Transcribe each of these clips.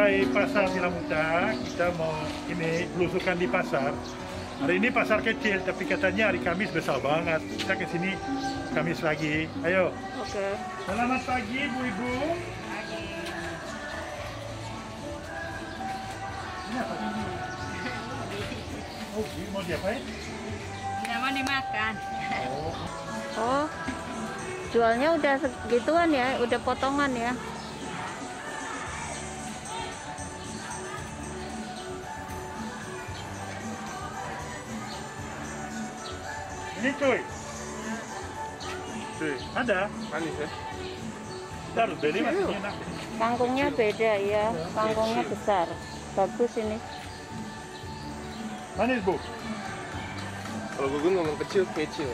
sampai pasar Silamuta, kita mau ini belusukan di pasar. Hari ini pasar kecil, tapi katanya hari Kamis besar banget. Kita ke sini Kamis lagi. Ayo. Oke. Selamat pagi, Bu Ibu. Ini apa ini? Oh, ini mau diapain? Tidak mau dimakan. Oh, jualnya udah segituan ya, udah potongan ya. Ini cuy. Cuy, ada? Manis ya? Kita harus beli masih enak. Kangkungnya beda ya, kangkungnya besar, bagus ini. Manis, Bu. Kalau gue ngomong kecil. Kecil.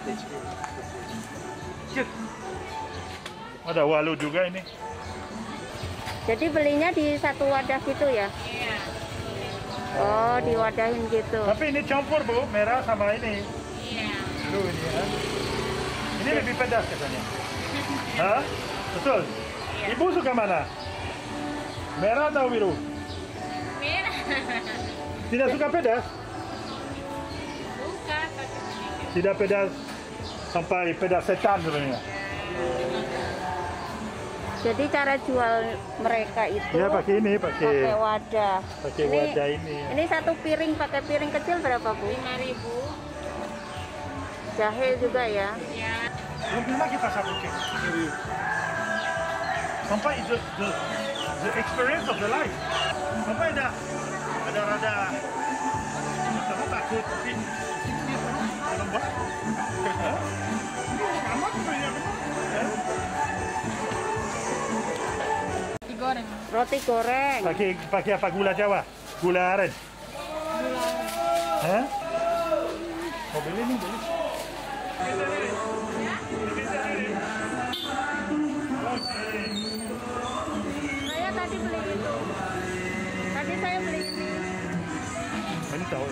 Ada walu juga ini. Jadi belinya di satu wadah gitu ya? Iya. Oh, diwadahin gitu. Tapi ini campur, Bu, merah sama ini. Iya. Aduh, ini ya. Ini lebih pedas katanya. Hah? Betul? Iya. Ibu suka mana? Merah atau biru? Merah. Tidak suka pedas? Buka pakai sedikit. Tidak pedas sampai pedas setan sebenarnya. Jadi cara jual mereka itu Ya pakai ini, pakai wadah. pakai wadah ini. Ini satu piring pakai piring kecil berapa, Bu? 5.000. Jahe juga ya. Ya. Belum pernah kita sabukin. Sampai the experience of the life. Sampai ada rada kamu takut tapi ini lembab. Amat sebenarnya. Digoreng. Roti goreng. Pakai apa, gula Jawa? Gula aren? Hah? Mau beli nih, beli. Saya tadi beli itu. Tadi saya beli ini. Ini tahu.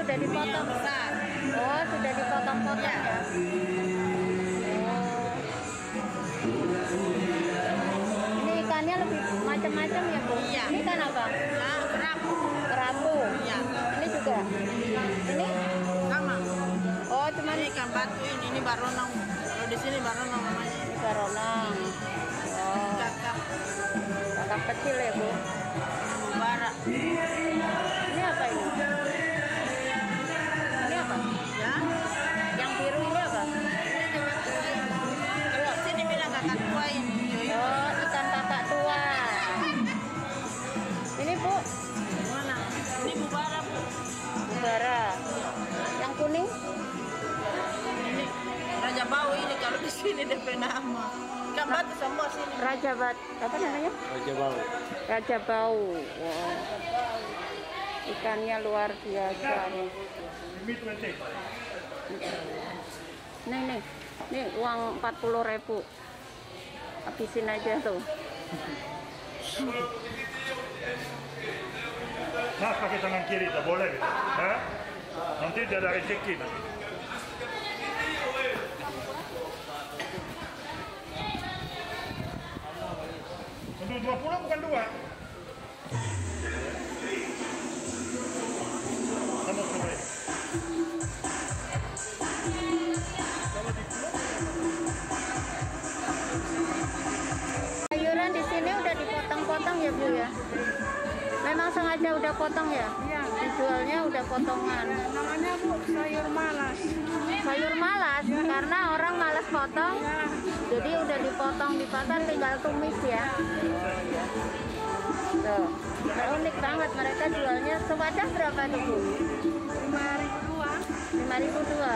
sudah dipotong. besar. Oh, sudah dipotong-potong ya. Ini ikannya lebih macam-macam ya, Bu? Iya. Ini ikan apa? Nah, kerapu. Kerapu. Iya. Ini juga. Ini? Sama. Oh, cuman Ini ikan batu ini baronang. Kalau di sini baronang namanya. baronang. Oh, Kakap. kakap kecil ya, Bu. Bara. Ini apa ini? Ini apa? Ya. Yang biru ini apa? Kalau sini bilang kakak tua ini. Oh, ikan kakak tua. Ini, Bu, Mana? Ini bubara, Bu. bara. Yang kuning? Ini Raja Bau ini kalau di sini DP nama. Ikan batu semua sini. Raja bat, apa namanya? Raja Bau. Raja bau. Wow. Ikannya luar biasa nih. Ini 20. Nih uang 40.000. Habisin aja tuh. Mas pakai tangan kiri, tak boleh. Hah? Nanti dia ada rezeki nanti. Untuk 20 bukan 2. Sama coba. Sayuran di sini udah dipotong-potong ya, Bu ya. Memang sengaja udah potong ya? Iya. Dijualnya udah potongan. Namanya Bu sayur malas. Sayur malas karena orang malas potong. Jadi udah dipotong di pasar tinggal tumis ya. Tuh. Unik banget mereka jualnya. Sewadah berapa tuh, Bu? 5.002.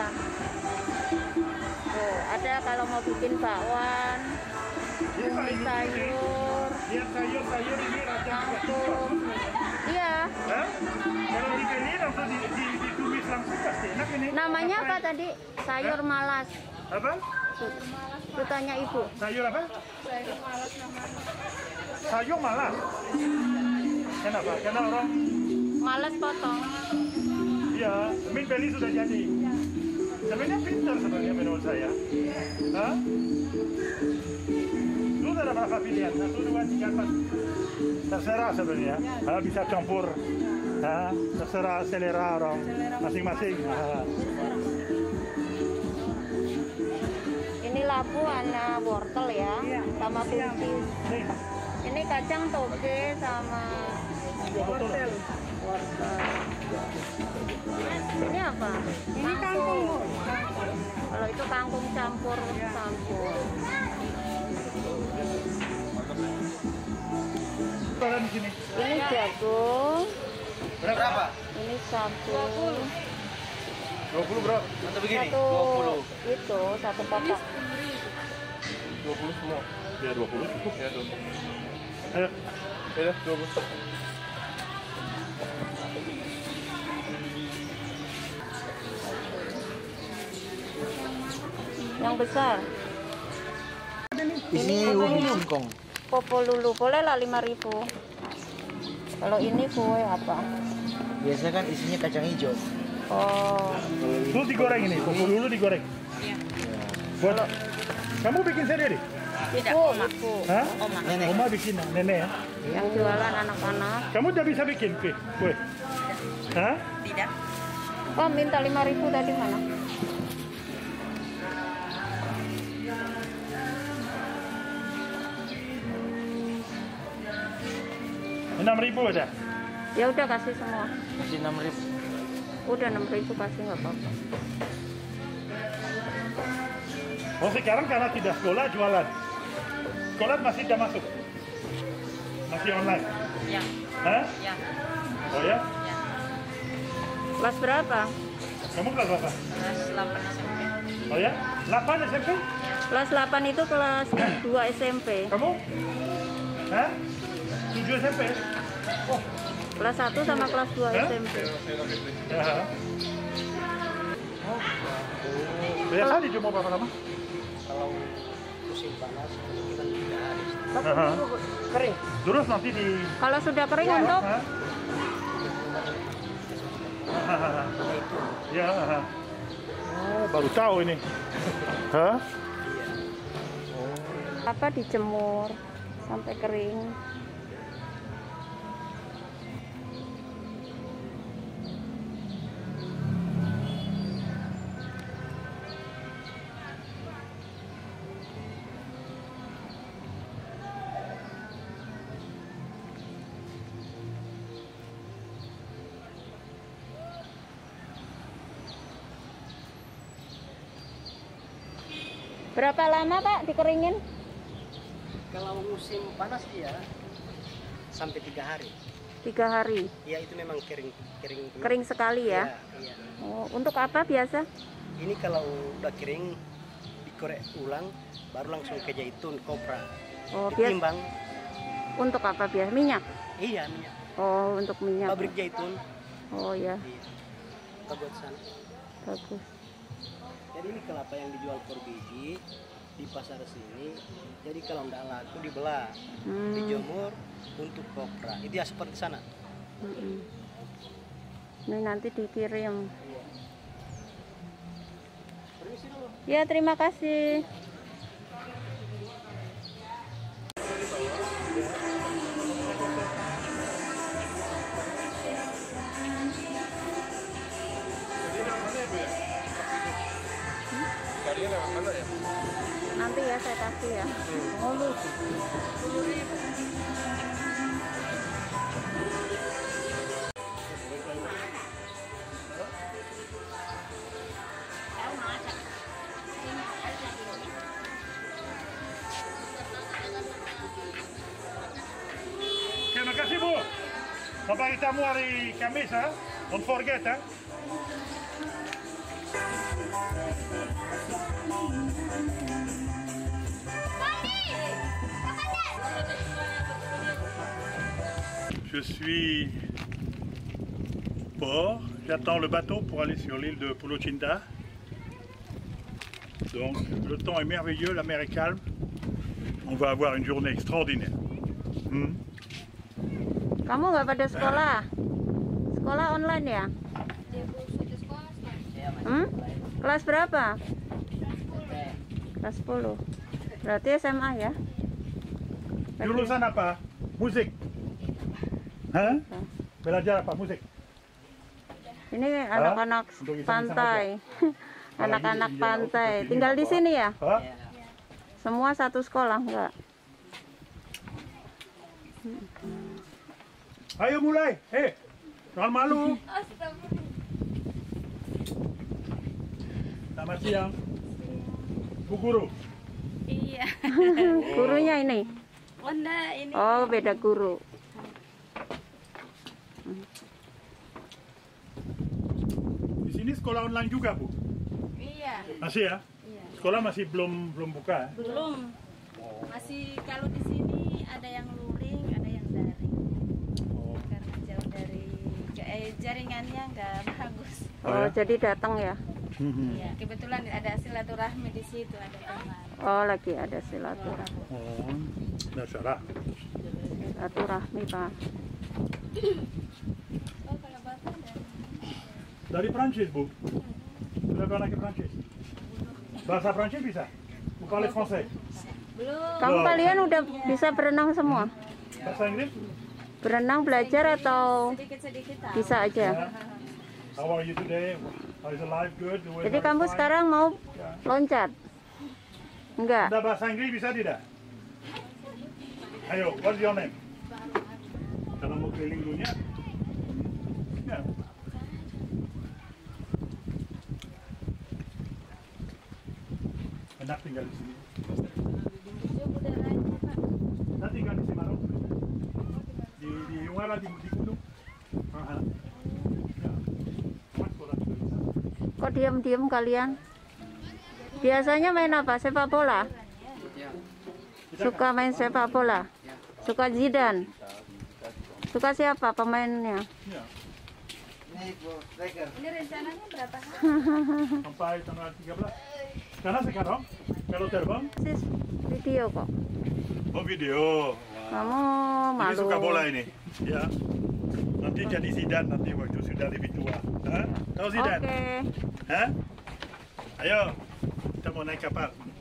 Tuh, ada kalau mau bikin bakwan, tumis sayur, Lihat sayur ini raja. kangkung. Iya. Hah? Kalau dibeli langsung ditumis langsung pasti enak ini. Namanya apa tadi? Sayur malas. Apa? Tuh tanya Ibu. Sayur apa? Sayur malas. Kenapa? Karena orang Malas potong. iya, Min beli sudah jadi. Sebenarnya pintar sebenarnya menurut saya. Hah? Lu ada berapa pilihan? 1, 2, 3, 4. Terserah sebenarnya. Bisa campur. Terserah selera orang masing-masing. Ini labu ana wortel ya, sama buncis. Nih, Ini kacang toge sama wortel. wortel. Ini apa? Ini kangkung, Bu. Kalau itu kangkung campur. Berapa di sini? Ini jagung. Berapa? Ini sagu. 20 bro. Atau begini? Satu 20. itu satu kotak. 20 semua. Ya 20 cukup. Ya 20. Ayo. Ya 20. Yang besar. Ini singkong. Popo lulu boleh lah 5.000. Kalau ini kue apa? Biasanya kan isinya kacang hijau. Oh, Terus digoreng ini, kuku dulu digoreng. Iya. Buat kamu bikin sendiri? ibu. Hah? Nenek. Oma bikin, nenek ya. Yang jualan anak-anak. Kamu udah bisa bikin kue? Hah? Tidak. Oh, minta 5.000 tadi mana? Rp6.000 ada? Ya udah kasih semua. Masih 6.000. Udah 6.000 kasih nggak apa-apa. Oh sekarang karena tidak sekolah jualan. Sekolah masih tidak masuk? Masih online? Ya. Hah? Ya. Oh ya? Ya. Kelas berapa? Kamu kelas berapa? Kelas 8 SMP. Oh ya? 8 SMP? Kelas 8 itu kelas 2 SMP. Kamu? Hah? 7 SMP? Oh, Kelas 1 sama kelas 2 Hah? SMP. ya. Biasa dijemur berapa lama? Kalau musim panas kita 3 hari. Kering. Terus nanti di... Kalau sudah kering untuk Hah? Itu Ya. Oh, baru tahu ini. Hah? Apa dijemur sampai kering. Berapa lama Pak dikeringin? Kalau musim panas ya sampai 3 hari. 3 hari. Ya itu memang kering. Kering sekali ya? Iya. Oh, untuk apa biasa? Ini kalau udah kering dikorek ulang baru langsung ke zaitun kopra. Oh, biasa. Ditimbang. Untuk apa biasa? Minyak? Iya, minyak. Oh, untuk minyak. Pabrik zaitun. Oh ya, Iya. Buat sana. bagus. Jadi ini kelapa yang dijual per biji di pasar sini. Jadi kalau tidak laku dibelah, dijemur untuk kopra. Itu ya seperti sana. Ini nanti dikirim. Iya. Permisi dulu. Ya, terima kasih. Nanti ya saya kasih ya. Terima kasih Bu. Sampai ketemu hari Kamis ha. Don't forget ha. Je suis port, j'attends le bateau pour aller sur l'île de Pulo Cinta. Donc le temps est merveilleux, la mer est calme. On va avoir une journée extraordinaire. Kamu nggak pada sekolah? Sekolah online ya? Kelas berapa? Kelas 10. Berarti SMA ya? Jurusan apa? Musik. Hah? Belajar apa? Musik. Ini anak-anak Untuk iseng-iseng pantai. Anak-anak pantai. Tinggal di sini ya? Hah? Semua satu sekolah enggak? Ayo mulai. Jangan malu. Selamat siang. Bu Guru. Iya. Gurunya ini? Oh, enggak, ini. Oh, beda guru. Di sini sekolah online juga, Bu? Iya. Masih ya? Iya. Sekolah masih belum buka. Belum. Masih kalau di sini ada yang luring, ada yang daring. Oh. Karena jauh dari jaringannya nggak bagus. Oh, jadi datang ya? Iya, kebetulan ada silaturahmi di situ, ada teman. Oh, lagi ada silaturahmi. Oh, nggak salah. Silaturahmi, Pak. Oh, kalau Bapak Dari Prancis, Bu? Sudah pernah ke Prancis? Bahasa Prancis bisa? Vous parlez français? belum. Kamu Belum. kalian udah bisa berenang semua? Bahasa Inggris? Berenang belajar atau Sedikit-sedikit tahu. bisa aja? Ya. How are you today? How is the life good? The weather Jadi kamu fine? sekarang mau loncat? Enggak? Anda bahasa Inggris bisa tidak? Ayo, what's your name? Kalau mau keliling dunia, ya. Enak tinggal di sini. Saya tinggal di Semarang. Di Ungaran, di gunung. Aha. Ya. Mas sekolah juga di sana. Kok diam-diam kalian? Biasanya main apa? Sepak bola? Suka main sepak bola? Suka Zidane? Suka siapa pemainnya? Ya. Ini rencananya berapa hari? Sampai tanggal 13. Karena sekarang kalau terbang, Sis, video kok. oh video. Kamu Ini malu. suka bola ini. Ya. Nanti jadi Zidan nanti waktu sudah lebih tua. Hah? Tahu Zidan? Oke. Hah? Ayo, kita mau naik kapal.